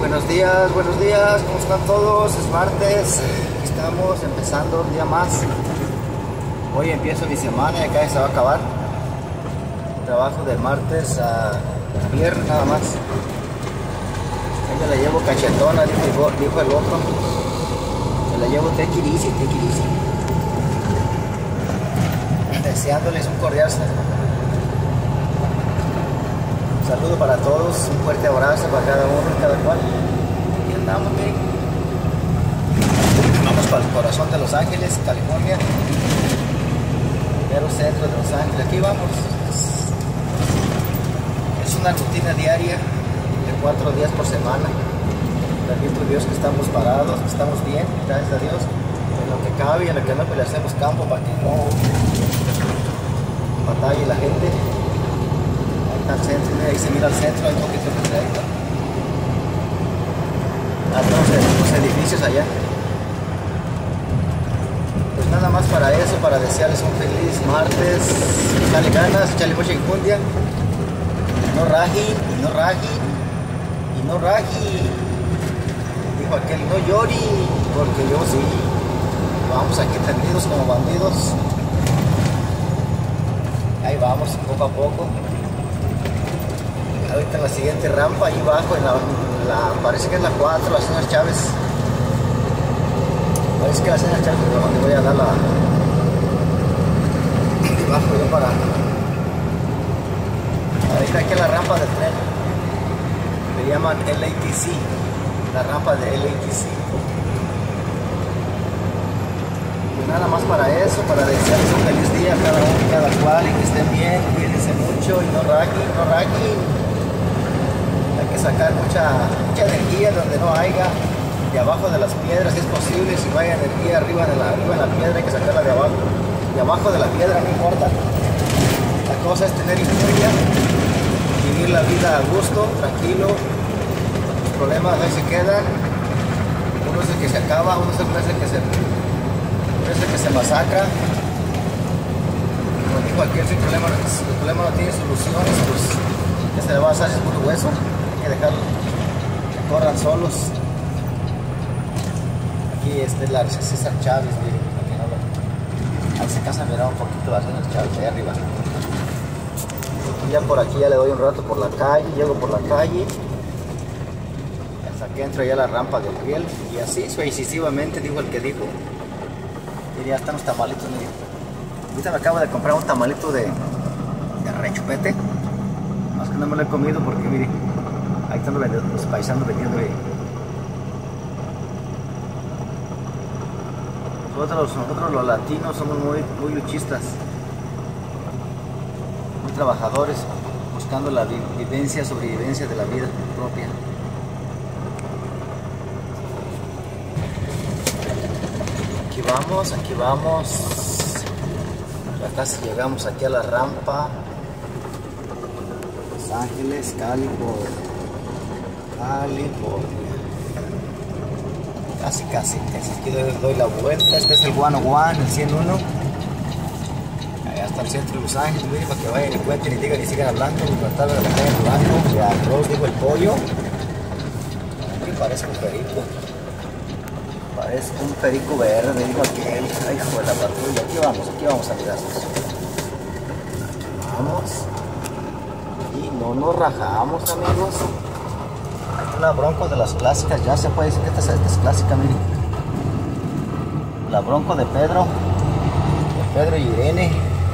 Buenos días, ¿cómo están todos? Es martes, estamos empezando un día más. Hoy empiezo mi semana y acá se va a acabar. Trabajo de martes a viernes nada más. Yo la llevo cachetona, dijo el otro. Yo la llevo take it easy. Deseándoles un cordial saludo para todos, un fuerte abrazo para cada uno y cada cual. Aquí andamos, miren. Vamos para el corazón de Los Ángeles, California. Mero centro de Los Ángeles. Aquí vamos. Es una rutina diaria de 4 días por semana. Bendito Dios que estamos parados, que estamos bien, gracias a Dios. En lo que cabe y en lo que no, pues le hacemos campo para que no batalle la gente. Al centro, ahí se mira al centro, hay un poquito de trayecto. Los edificios allá. Pues nada más para eso, para desearles un feliz martes. Échale ganas, échale mucha enjundia. No raji, y no raji. Dijo aquel, no llori, porque yo sí. Vamos aquí tendidos como bandidos. Ahí vamos, poco a poco. Ahorita en la siguiente rampa, ahí abajo, parece que es la 4, la señora Chávez. Parece que la señora Chávez es donde voy a dar la... Bajo yo para... Ahorita aquí en la rampa del tren. Le llaman LATC, la rampa de LATC. Pues nada más para eso, para desearles un feliz día a cada uno y cada cual, y que estén bien, cuídense mucho, y no raqui. Hay que sacar mucha energía donde no haya, de abajo de las piedras si es posible. Si no hay energía arriba en la piedra, hay que sacarla de abajo. De abajo de la piedra, no importa. La cosa es tener energía, vivir la vida a gusto, tranquilo. Los problemas ahí se quedan. Uno es el que se acaba, uno es el que se masacra. Como dijo aquí, el problema no tiene soluciones, pues ¿qué se le va a hacer? Es puro hueso. Hay que dejarlos que corran solos. Aquí es la César Chávez, miren, aquí no lo... Ahí se casa, mira un poquito la César Chávez, ahí arriba. Y ya por aquí ya le doy un rato por la calle, llego por la calle. Hasta que entro ya a la rampa del riel. Y así sucesivamente, dijo el que dijo. Y ya están los tamalitos, miren. Ahorita me acabo de comprar un tamalito de rechupete. Más que no me lo he comido porque, miren, ahí están los paisanos vendiendo ahí. Nosotros los latinos somos muy luchistas, muy trabajadores, buscando la sobrevivencia de la vida propia. Aquí vamos. Ya casi llegamos aquí a la rampa. Los Ángeles, California. Casi. Aquí doy la vuelta. Este es el 101, el 101. Allá está el centro de Los Ángeles, miren, para que vayan y cuenten y digan y sigan hablando. Y tratar de la calle hablando. De arroz, digo el pollo. Aquí parece un perico. Parece un perico verde, dijo aquel. Ay, hijo de la patrulla. Aquí vamos, amigos. Vamos. Y no nos rajamos, amigos. La Bronco de las clásicas, ya se puede decir que esta es clásica, miren. La Bronco de Pedro y Irene.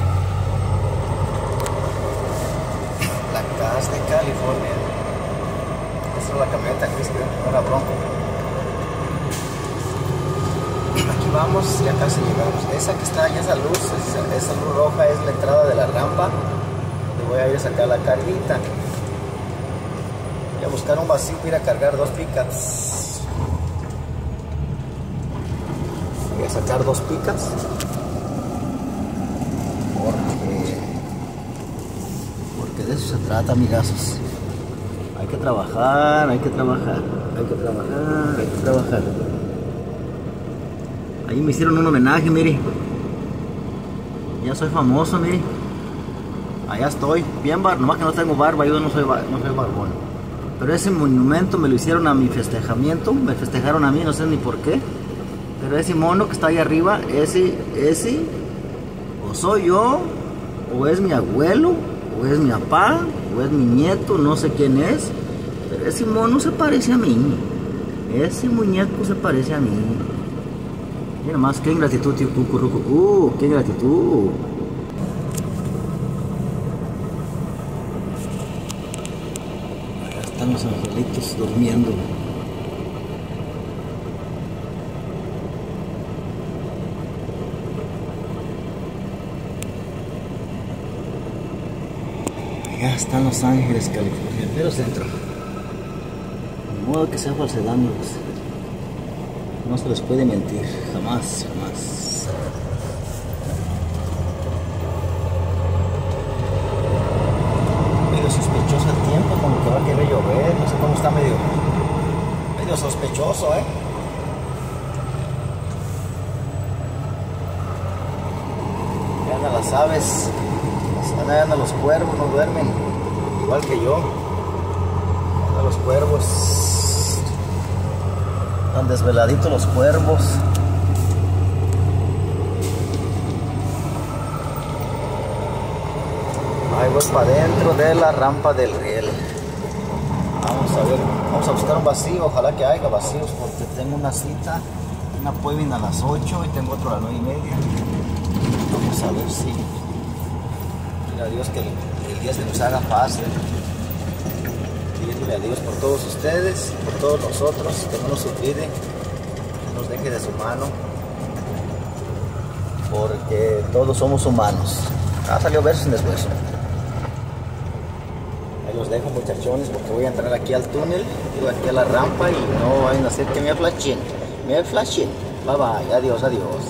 La Cas de California. Esta es la camioneta gris, que la Bronco. Aquí vamos, ya casi llegamos. Esa que está allá, esa luz roja es la entrada de la rampa. Le voy a ir a sacar la carguita. Voy a buscar un vacío para ir a cargar 2 pickups. Voy a sacar 2 pickups porque de eso se trata, amigazos. Hay que trabajar. Ahí me hicieron un homenaje, mire. Ya soy famoso, mire. Allá estoy, bien nomás que no tengo barba, yo no soy barbón. Pero ese monumento me lo hicieron a mi festejamiento, me festejaron a mí, no sé ni por qué. Pero ese mono que está ahí arriba, ese, o soy yo, o es mi abuelo, o es mi papá, o es mi nieto, no sé quién es. Pero ese mono se parece a mí. Ese muñeco se parece a mí. Mira más, qué ingratitud, tío Cucurucu. Qué ingratitud. Acá están los angelitos durmiendo. Allá están los Ángeles, California, pero centro. De modo que sea falsedad, no se les puede mentir, jamás, jamás. Medio sospechoso el tiempo, como que va a querer llover, no sé cómo está medio sospechoso, Ya andan las aves, andan los cuervos, no duermen, igual que yo. Andan los cuervos. Están desveladitos los cuervos. Ahí voy para adentro de la rampa del riel. Vamos a ver, vamos a buscar un vacío. Ojalá que haya vacíos porque tengo una cita, una appointment a las 8 y tengo otro a las 9:30. Vamos a ver si... Mira a Dios que el día se nos haga fácil. Pidiéndole a Dios por todos ustedes, por todos nosotros, que no nos olvide, que nos deje de su mano, porque todos somos humanos. Salió verso sin desverso. Ahí los dejo, muchachones, porque voy a entrar aquí al túnel, digo aquí a la rampa, y no vayan a hacer que me flashen. Bye bye, adiós, adiós.